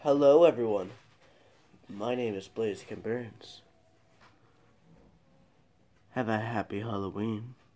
Hello, everyone. My name is Blaziken Burns. Have a happy Halloween.